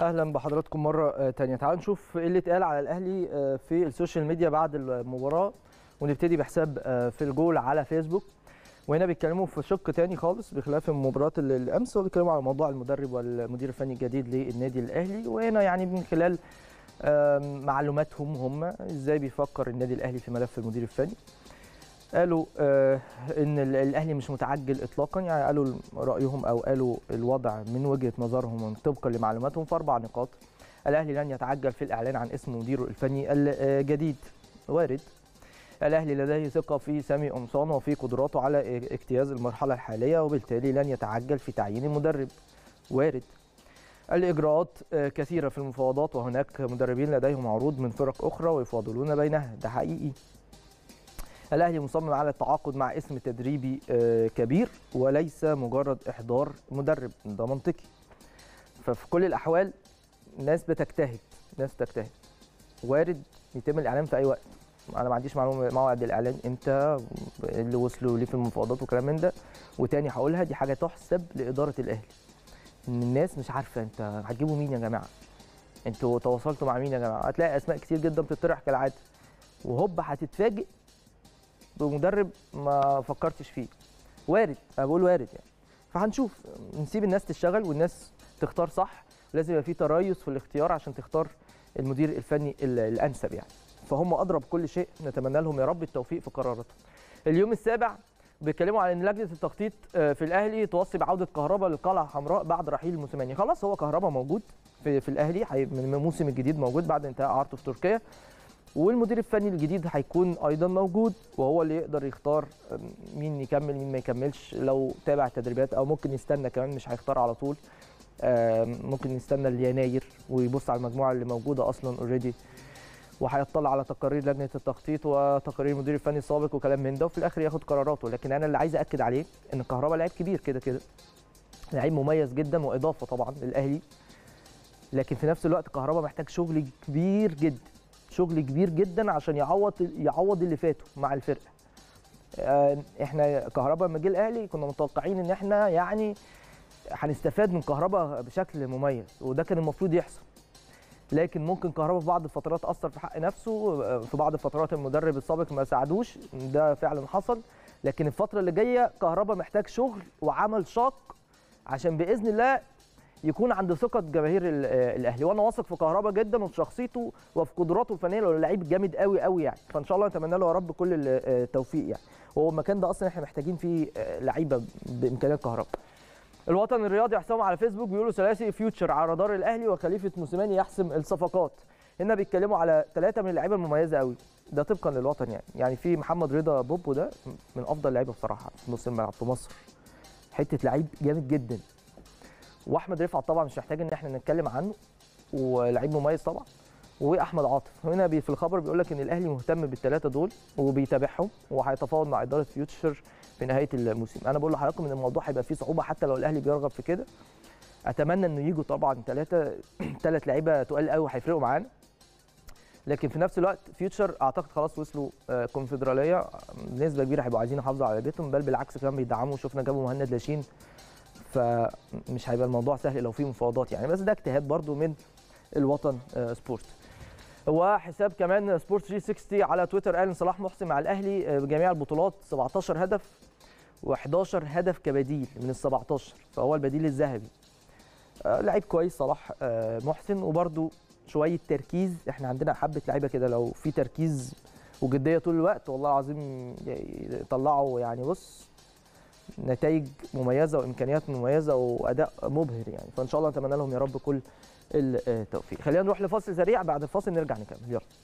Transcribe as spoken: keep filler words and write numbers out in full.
اهلا بحضراتكم مره تانية. تعالوا نشوف ايه اللي اتقال على الاهلي في السوشيال ميديا بعد المباراه، ونبتدي بحساب في الجول على فيسبوك. وهنا بيتكلموا في شق تاني خالص بخلاف مباراه الامس، وبيتكلموا على موضوع المدرب والمدير الفني الجديد للنادي الاهلي. وهنا يعني من خلال معلوماتهم هم ازاي بيفكر النادي الاهلي في ملف المدير الفني. قالوا ان الاهلي مش متعجل اطلاقا، يعني قالوا رايهم او قالوا الوضع من وجهه نظرهم طبقا لمعلوماتهم في اربع نقاط. الاهلي لن يتعجل في الاعلان عن اسم مديره الفني الجديد، وارد. الاهلي لديه ثقه في سامي قمصان وفي قدراته على اجتياز المرحله الحاليه، وبالتالي لن يتعجل في تعيين المدرب، وارد. الاجراءات كثيره في المفاوضات، وهناك مدربين لديهم عروض من فرق اخرى ويفاضلون بينها، ده حقيقي. الاهلي مصمم على التعاقد مع اسم تدريبي كبير وليس مجرد احضار مدرب، ده منطقي. ففي كل الاحوال ناس بتجتهد ناس بتجتهد وارد يتم الاعلان في اي وقت. انا ما عنديش معلومه موعد الاعلان امتى، اللي وصلوا ليه في المفاوضات وكلام من ده. وتاني هقولها، دي حاجه تحسب لاداره الاهلي، ان الناس مش عارفه انت هتجيبوا مين يا جماعه، انتوا تواصلتوا مع مين يا جماعه. هتلاقي اسماء كتير جدا بتطرح كالعاده، وهوب هتتفاجئ بمدرب ما فكرتش فيه. وارد، انا بقول وارد يعني. فهنشوف، نسيب الناس تشتغل والناس تختار صح. لازم يبقى في تريث في الاختيار عشان تختار المدير الفني الانسب يعني. فهم ادرى بكل شيء، نتمنى لهم يا رب التوفيق في قراراتهم. اليوم السابع بيتكلموا على ان لجنه التخطيط في الاهلي توصي بعوده كهربا للقلعه الحمراء بعد رحيل موسيماني. خلاص هو كهربا موجود في, في الاهلي من الموسم الجديد، موجود بعد انتهاء اعارته في تركيا، والمدير الفني الجديد هيكون ايضا موجود، وهو اللي يقدر يختار مين يكمل مين ما يكملش، لو تابع التدريبات او ممكن يستنى كمان، مش هيختار على طول، ممكن يستنى ليناير ويبص على المجموعه اللي موجوده اصلا اوريدي، وهيطلع على تقارير لجنه التخطيط وتقارير المدير الفني السابق وكلام من ده، وفي الاخر ياخد قراراته. لكن انا اللي عايز اكد عليه ان كهربا لعيب كبير كده كده، لعيب مميز جدا واضافه طبعا للاهلي، لكن في نفس الوقت كهربا محتاج شغل كبير جدا، شغل كبير جدا عشان يعوض يعوض اللي فاته مع الفرقه. احنا كهربا لما جه الاهلي كنا متوقعين ان احنا يعني هنستفاد من كهربا بشكل مميز، وده كان المفروض يحصل. لكن ممكن كهربا في بعض الفترات اثر في حق نفسه، في بعض الفترات المدرب السابق ما ساعدوش، ده فعلا حصل. لكن الفتره اللي جايه كهربا محتاج شغل وعمل شاق عشان باذن الله يكون عند ثقه جماهير الاهلي. وانا واثق في كهربا جدا وفي شخصيته وفي قدراته الفنيه، لانه لعيب جامد قوي قوي يعني. فان شاء الله نتمنى له يا رب كل التوفيق يعني. وهو المكان ده اصلا احنا محتاجين فيه لعيبه بامكانيات كهربا. الوطن الرياضي حسام على فيسبوك بيقولوا ثلاثي فيوتشر على رادار الاهلي وخليفه موسيماني يحسم الصفقات. هنا بيتكلموا على ثلاثه من اللعيبه المميزه قوي، ده طبقا للوطن يعني. يعني في محمد رضا بوبو، ده من افضل اللعيبه بصراحه في نص الملعب في مصر، حته لعيب جامد جدا. واحمد رفعت طبعا مش محتاج ان احنا نتكلم عنه، ولعيب مميز طبعا. واحمد عاطف هنا في الخبر بيقول لك ان الاهلي مهتم بالثلاثه دول وبيتابعهم، وهيتفاوض مع اداره فيوتشر في نهايه الموسم. انا بقول لحضراتكم ان الموضوع هيبقى فيه صعوبه حتى لو الاهلي بيرغب في كده. اتمنى انه يجوا طبعا ثلاثه ثلاث لعيبه تقال قوي هيفرقوا معانا. لكن في نفس الوقت فيوتشر اعتقد خلاص وصلوا كونفدراليه، بنسبه كبيره هيبقوا عايزين يحافظوا على بيتهم، بل بالعكس كمان بيدعموا. شفنا جابوا مهند لاشين، فمش هيبقى الموضوع سهل لو في مفاوضات يعني. بس ده اجتهاد برضو من الوطن سبورت. وحساب كمان سبورت ثلاثمية وستين على تويتر قال ان صلاح محسن مع الاهلي بجميع البطولات، سبعتاشر هدف وحداشر هدف كبديل من ال سبعتاشر، فهو البديل الذهبي. لعيب كويس صلاح محسن، وبرضو شويه تركيز. احنا عندنا حبه لعيبه كده لو في تركيز وجديه طول الوقت والله العظيم يطلعوا يعني بص نتائج مميزه وامكانيات مميزه واداء مبهر يعني. فان شاء الله نتمنى لهم يا رب كل التوفيق. خلينا نروح لفاصل سريع، بعد الفاصل نرجع نكمل. يلا.